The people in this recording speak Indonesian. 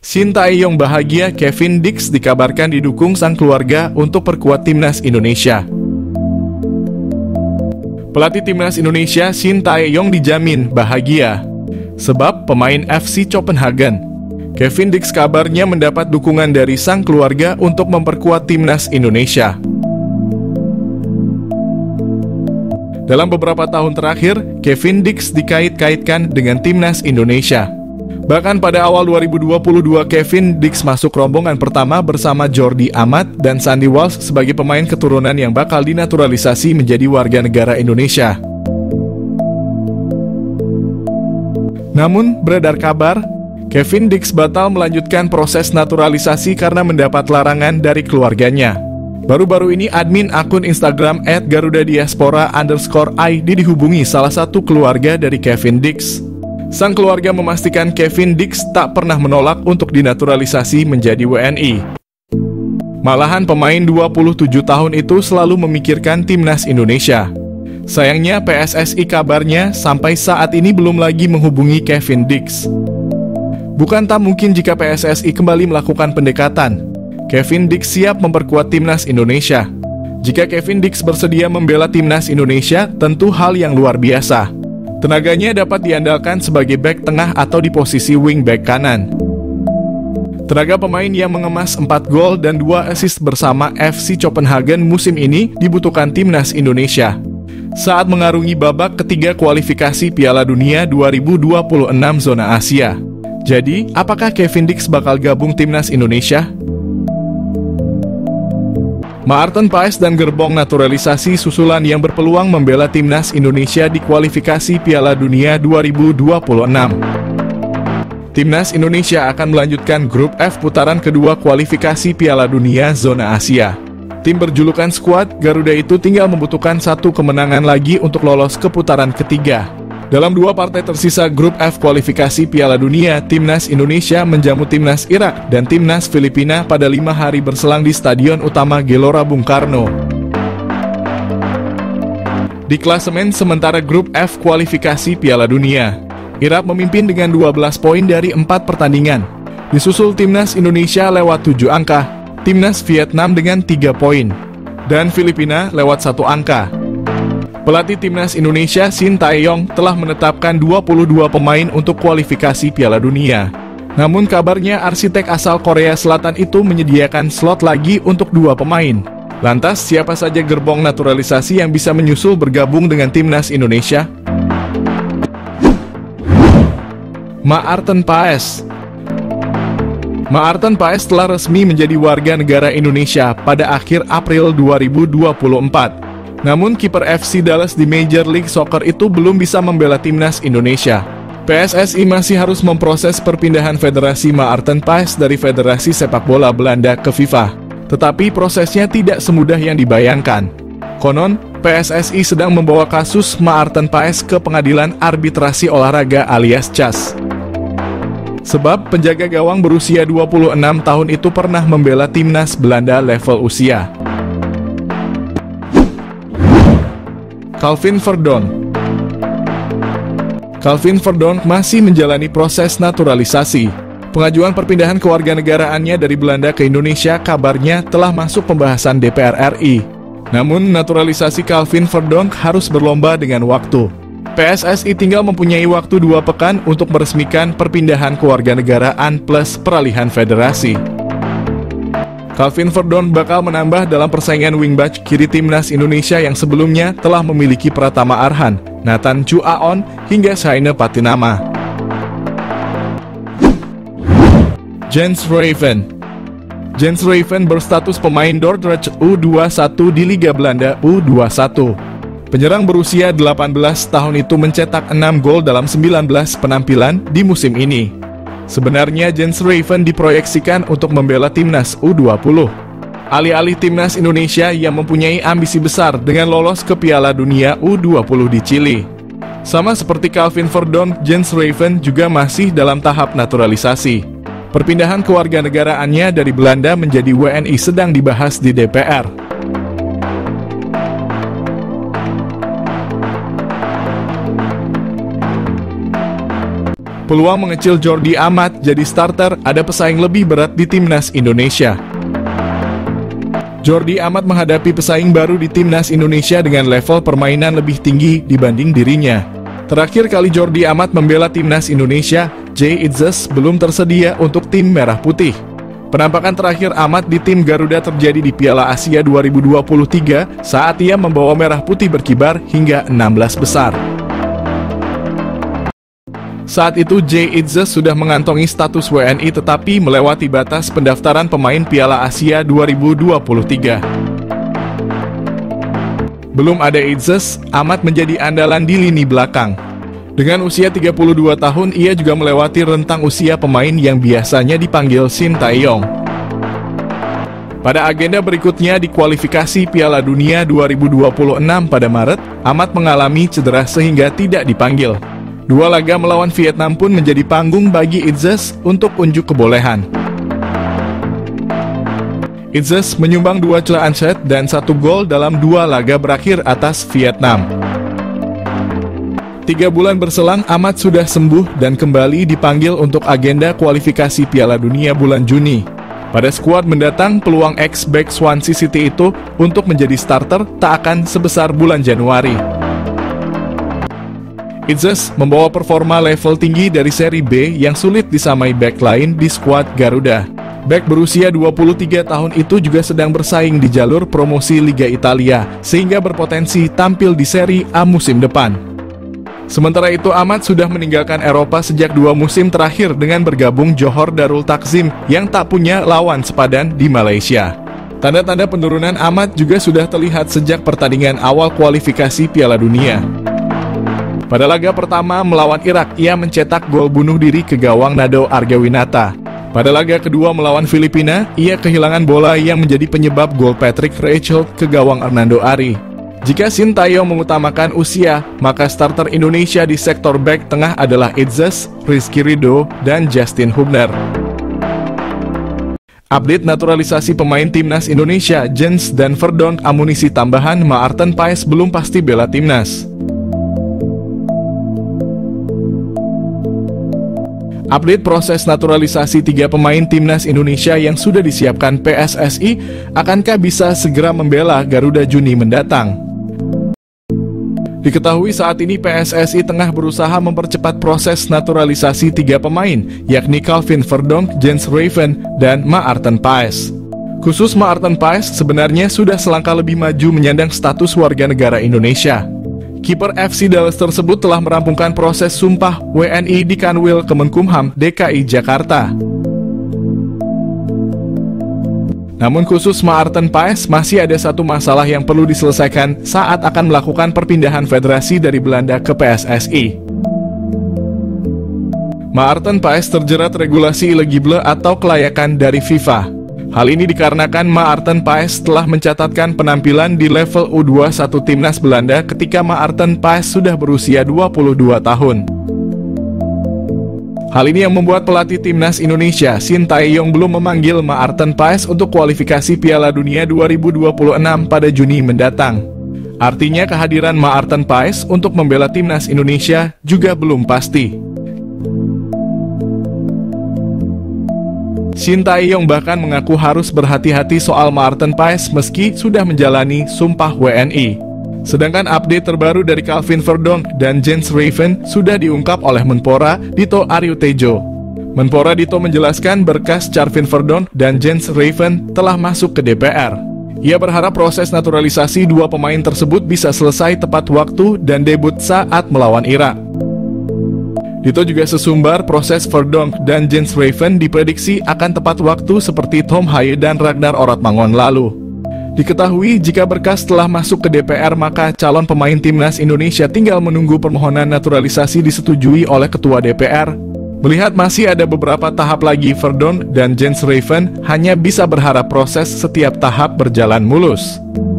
Sintayong bahagia, Kevin Dix dikabarkan didukung sang keluarga untuk perkuat timnas Indonesia. Pelatih timnas Indonesia Sintayong dijamin bahagia sebab pemain FC Copenhagen Kevin Dix kabarnya mendapat dukungan dari sang keluarga untuk memperkuat timnas Indonesia. Dalam beberapa tahun terakhir, Kevin Dix dikait-kaitkan dengan timnas Indonesia. Bahkan pada awal 2022, Kevin Dix masuk rombongan pertama bersama Jordi Amat dan Sandy Walsh sebagai pemain keturunan yang bakal dinaturalisasi menjadi warga negara Indonesia. Namun, beredar kabar, Kevin Dix batal melanjutkan proses naturalisasi karena mendapat larangan dari keluarganya. Baru-baru ini admin akun Instagram @garudadiaspora_id dihubungi salah satu keluarga dari Kevin Dix. Sang keluarga memastikan Kevin Dix tak pernah menolak untuk dinaturalisasi menjadi WNI. Malahan pemain 27 tahun itu selalu memikirkan timnas Indonesia. Sayangnya PSSI kabarnya sampai saat ini belum lagi menghubungi Kevin Dix. Bukan tak mungkin jika PSSI kembali melakukan pendekatan. Kevin Dix siap memperkuat timnas Indonesia. Jika Kevin Dix bersedia membela timnas Indonesia, tentu hal yang luar biasa. Tenaganya dapat diandalkan sebagai bek tengah atau di posisi wing back kanan. Tenaga pemain yang mengemas 4 gol dan 2 assist bersama FC Copenhagen musim ini dibutuhkan timnas Indonesia saat mengarungi babak ketiga kualifikasi Piala Dunia 2026 zona Asia. Jadi, apakah Kevin Dix bakal gabung timnas Indonesia? Maarten Paes dan gerbong naturalisasi susulan yang berpeluang membela timnas Indonesia di kualifikasi Piala Dunia 2026. Timnas Indonesia akan melanjutkan grup F putaran kedua kualifikasi Piala Dunia zona Asia. Tim berjulukan skuad Garuda itu tinggal membutuhkan 1 kemenangan lagi untuk lolos ke putaran ketiga. Dalam 2 partai tersisa grup F kualifikasi Piala Dunia, timnas Indonesia menjamu timnas Irak dan timnas Filipina pada 5 hari berselang di Stadion Utama Gelora Bung Karno. Di klasemen sementara grup F kualifikasi Piala Dunia, Irak memimpin dengan 12 poin dari 4 pertandingan. Disusul timnas Indonesia lewat 7 angka, timnas Vietnam dengan 3 poin, dan Filipina lewat 1 angka. Pelatih timnas Indonesia Sintayong telah menetapkan 22 pemain untuk kualifikasi Piala Dunia. Namun kabarnya arsitek asal Korea Selatan itu menyediakan slot lagi untuk 2 pemain. Lantas siapa saja gerbong naturalisasi yang bisa menyusul bergabung dengan timnas Indonesia? Maarten Paes. Maarten Paes telah resmi menjadi warga negara Indonesia pada akhir April 2024. Namun kiper FC Dallas di Major League Soccer itu belum bisa membela timnas Indonesia. PSSI masih harus memproses perpindahan Federasi Maarten Paes dari Federasi Sepak Bola Belanda ke FIFA. Tetapi prosesnya tidak semudah yang dibayangkan. Konon, PSSI sedang membawa kasus Maarten Paes ke Pengadilan Arbitrasi Olahraga alias CAS. Sebab penjaga gawang berusia 26 tahun itu pernah membela timnas Belanda level usia. Calvin Verdonk. Calvin Verdonk masih menjalani proses naturalisasi. Pengajuan perpindahan kewarganegaraannya dari Belanda ke Indonesia kabarnya telah masuk pembahasan DPR RI. Namun naturalisasi Calvin Verdonk harus berlomba dengan waktu. PSSI tinggal mempunyai waktu 2 pekan untuk meresmikan perpindahan kewarganegaraan plus peralihan federasi. Calvin Verdonk bakal menambah dalam persaingan wingback kiri timnas Indonesia yang sebelumnya telah memiliki Pratama Arhan, Nathan Chu Aon, hingga Shaine Patinama. Jens Raven. Jens Raven berstatus pemain Dordrecht U21 di Liga Belanda U21. Penyerang berusia 18 tahun itu mencetak 6 gol dalam 19 penampilan di musim ini. Sebenarnya Jens Raven diproyeksikan untuk membela timnas U20. Alih-alih timnas Indonesia yang mempunyai ambisi besar dengan lolos ke Piala Dunia U20 di Chili. Sama seperti Calvin Verdonk, Jens Raven juga masih dalam tahap naturalisasi. Perpindahan kewarganegaraannya dari Belanda menjadi WNI sedang dibahas di DPR. Peluang mengecil Jordi Amat jadi starter, ada pesaing lebih berat di timnas Indonesia. Jordi Amat menghadapi pesaing baru di timnas Indonesia dengan level permainan lebih tinggi dibanding dirinya. Terakhir kali Jordi Amat membela timnas Indonesia, Jay Itzes belum tersedia untuk tim Merah Putih. Penampakan terakhir Amat di tim Garuda terjadi di Piala Asia 2023 saat ia membawa Merah Putih berkibar hingga 16 besar. Saat itu Jay Itzes sudah mengantongi status WNI tetapi melewati batas pendaftaran pemain Piala Asia 2023. Belum ada Itzes, Amat menjadi andalan di lini belakang. Dengan usia 32 tahun, ia juga melewati rentang usia pemain yang biasanya dipanggil Shin Tae-yong. Pada agenda berikutnya di kualifikasi Piala Dunia 2026 pada Maret, Amat mengalami cedera sehingga tidak dipanggil. Dua laga melawan Vietnam pun menjadi panggung bagi Itzes untuk unjuk kebolehan. Itzes menyumbang 2 celaan set dan 1 gol dalam 2 laga berakhir atas Vietnam. 3 bulan berselang, Amat sudah sembuh dan kembali dipanggil untuk agenda kualifikasi Piala Dunia bulan Juni. Pada skuad mendatang, peluang ex-back Swansea City itu untuk menjadi starter tak akan sebesar bulan Januari. Itzes membawa performa level tinggi dari seri B yang sulit disamai back lain di skuad Garuda. Back berusia 23 tahun itu juga sedang bersaing di jalur promosi Liga Italia, sehingga berpotensi tampil di seri A musim depan. Sementara itu Amat sudah meninggalkan Eropa sejak 2 musim terakhir dengan bergabung Johor Darul Takzim yang tak punya lawan sepadan di Malaysia. Tanda-tanda penurunan Amat juga sudah terlihat sejak pertandingan awal kualifikasi Piala Dunia. Pada laga pertama melawan Irak, ia mencetak gol bunuh diri ke gawang Nado Argawinata. Pada laga kedua melawan Filipina, ia kehilangan bola yang menjadi penyebab gol Patrick Reichelt ke gawang Hernando Ari. Jika Shin Tae-yong mengutamakan usia, maka starter Indonesia di sektor back tengah adalah Itzes, Rizky Ridho, dan Justin Hubner. Update naturalisasi pemain timnas Indonesia, Jens dan Verdonk amunisi tambahan, Maarten Paes belum pasti bela timnas. Update proses naturalisasi 3 pemain timnas Indonesia yang sudah disiapkan PSSI, akankah bisa segera membela Garuda Juni mendatang? Diketahui saat ini PSSI tengah berusaha mempercepat proses naturalisasi 3 pemain, yakni Calvin Verdonk, Jens Raven, dan Maarten Paes. Khusus Maarten Paes sebenarnya sudah selangkah lebih maju menyandang status warga negara Indonesia. Kiper FC Dallas tersebut telah merampungkan proses sumpah WNI di Kanwil Kemenkumham DKI Jakarta. Namun khusus Maarten Paes masih ada satu masalah yang perlu diselesaikan saat akan melakukan perpindahan federasi dari Belanda ke PSSI. Maarten Paes terjerat regulasi elegible atau kelayakan dari FIFA. Hal ini dikarenakan Maarten Paes telah mencatatkan penampilan di level U21 timnas Belanda ketika Maarten Paes sudah berusia 22 tahun. Hal ini yang membuat pelatih timnas Indonesia, Shin Tae-yong, belum memanggil Maarten Paes untuk kualifikasi Piala Dunia 2026 pada Juni mendatang. Artinya kehadiran Maarten Paes untuk membela timnas Indonesia juga belum pasti. Shin Tae-yong bahkan mengaku harus berhati-hati soal Maarten Paes meski sudah menjalani sumpah WNI. Sedangkan update terbaru dari Calvin Verdonk dan Jens Raven sudah diungkap oleh Menpora Dito Aryo Tejo. Menpora Dito menjelaskan berkas Calvin Verdonk dan Jens Raven telah masuk ke DPR. Ia berharap proses naturalisasi 2 pemain tersebut bisa selesai tepat waktu dan debut saat melawan Irak. Dito juga sesumbar proses Verdonk dan Jens Raven diprediksi akan tepat waktu seperti Tom Haye dan Ragnar Orotmangon lalu. Diketahui jika berkas telah masuk ke DPR maka calon pemain timnas Indonesia tinggal menunggu permohonan naturalisasi disetujui oleh Ketua DPR. Melihat masih ada beberapa tahap lagi, Verdonk dan Jens Raven hanya bisa berharap proses setiap tahap berjalan mulus.